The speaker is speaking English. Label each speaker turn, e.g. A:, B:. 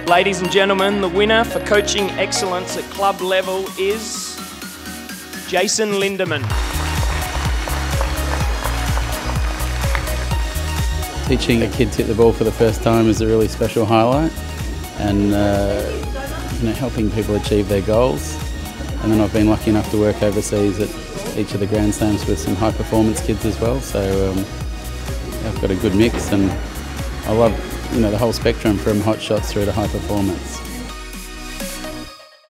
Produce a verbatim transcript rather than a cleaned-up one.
A: Ladies and gentlemen, the winner for coaching excellence at club level is Jason Lindemann.
B: Teaching a kid to hit the ball for the first time is a really special highlight, and uh, you know, helping people achieve their goals. And then I've been lucky enough to work overseas at each of the Grand Slams with some high performance kids as well. So um, I've got a good mix, and I love you know the whole spectrum from hot shots through to high performance.